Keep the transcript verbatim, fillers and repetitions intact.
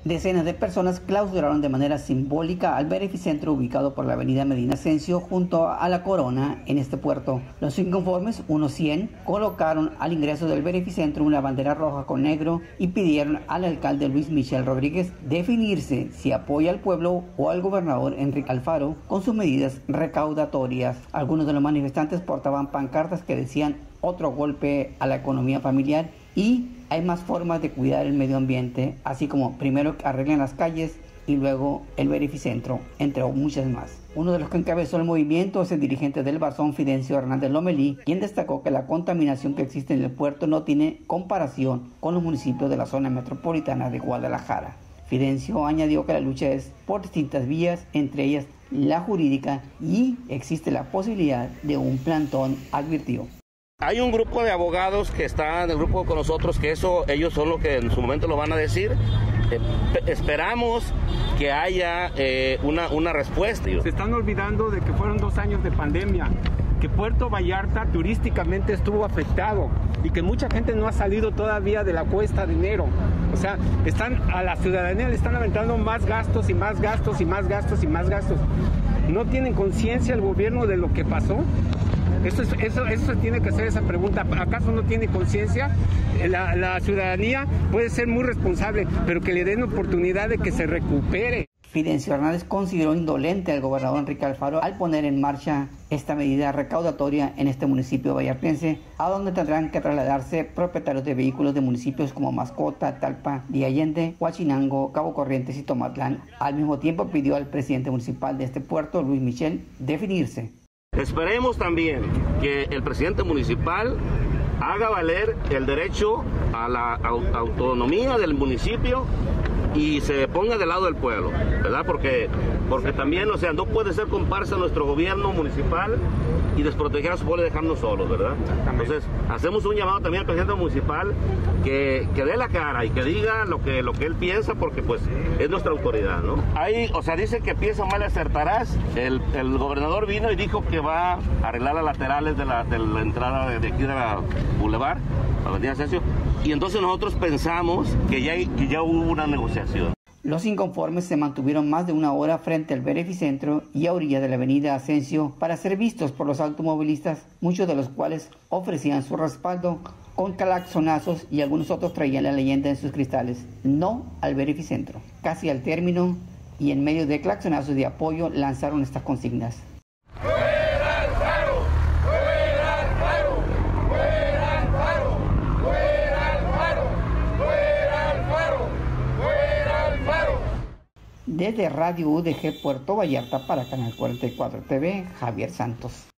Decenas de personas clausuraron de manera simbólica al Verificentro ubicado por la avenida Medina Ascencio junto a la Corona en este puerto. Los inconformes, unos cien, colocaron al ingreso del Verificentro una bandera roja con negro y pidieron al alcalde Luis Michel Rodríguez definirse si apoya al pueblo o al gobernador Enrique Alfaro con sus medidas recaudatorias. Algunos de los manifestantes portaban pancartas que decían otro golpe a la economía familiar y hay más formas de cuidar el medio ambiente, así como primero arreglen las calles y luego el Verificentro, entre muchas más. Uno de los que encabezó el movimiento es el dirigente del Barzón, Fidencio Hernández Lomelí, quien destacó que la contaminación que existe en el puerto no tiene comparación con los municipios de la zona metropolitana de Guadalajara. Fidencio añadió que la lucha es por distintas vías, entre ellas la jurídica, y existe la posibilidad de un plantón, advirtió. Hay un grupo de abogados que está en el grupo con nosotros, que eso ellos son los que en su momento lo van a decir. Eh, esperamos que haya eh, una, una respuesta. Se están olvidando de que fueron dos años de pandemia, que Puerto Vallarta turísticamente estuvo afectado y que mucha gente no ha salido todavía de la cuesta de enero. O sea, están a la ciudadanía le están aventando más gastos y más gastos y más gastos y más gastos. ¿No tienen conciencia el gobierno de lo que pasó? Eso, es, eso, eso tiene que hacer esa pregunta. ¿Acaso no tiene conciencia? La, la ciudadanía puede ser muy responsable, pero que le den oportunidad de que se recupere. Fidencio Hernández consideró indolente al gobernador Enrique Alfaro al poner en marcha esta medida recaudatoria en este municipio vallartense, a donde tendrán que trasladarse propietarios de vehículos de municipios como Mascota, Talpa, de Allende, Huachinango, Cabo Corrientes y Tomatlán. Al mismo tiempo pidió al presidente municipal de este puerto, Luis Michel, definirse. Esperemos también que el presidente municipal haga valer el derecho a la autonomía del municipio y se ponga del lado del pueblo, ¿verdad? Porque, porque también, o sea, no puede ser comparsa nuestro gobierno municipal y desproteger a su pueblo y dejarnos solos, ¿verdad? Entonces, hacemos un llamado también al presidente municipal que, que dé la cara y que diga lo que, lo que él piensa, porque pues es nuestra autoridad, ¿no? Ahí, o sea, dice que piensa mal acertarás. El, el gobernador vino y dijo que va a arreglar las laterales de la, de la entrada de, de aquí de la Boulevard, la avenida Ascencio, y entonces nosotros pensamos que ya, que ya hubo una negociación. Los inconformes se mantuvieron más de una hora frente al Verificentro y a orilla de la avenida Ascencio para ser vistos por los automovilistas, muchos de los cuales ofrecían su respaldo con claxonazos y algunos otros traían la leyenda en sus cristales: no al Verificentro. Casi al término y en medio de claxonazos de apoyo lanzaron estas consignas. Desde Radio U D G Puerto Vallarta para Canal cuarenta y cuatro T V, Javier Santos.